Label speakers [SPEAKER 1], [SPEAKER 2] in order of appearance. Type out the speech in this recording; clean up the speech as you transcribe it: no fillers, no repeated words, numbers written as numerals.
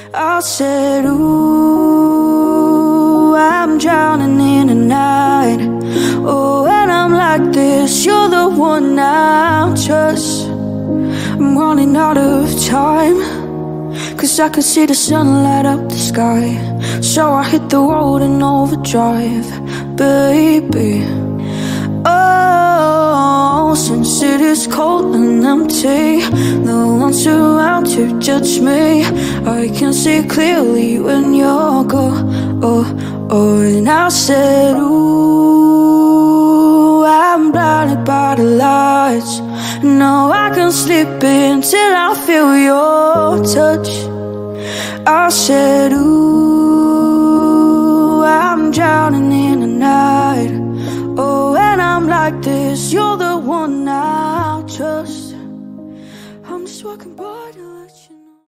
[SPEAKER 1] I said, ooh, I'm drowning in the night. Oh, when I'm like this, you're the one I trust. I'm running out of time, 'cause I can see the sun light up the sky. So I hit the road in overdrive, baby. Oh, since it is cold and empty, no one's around to judge me. I can see clearly when you're gone. Oh, oh, and I said, ooh, I'm blinded by the lights. No, I can sleep until I feel your touch. I said, ooh,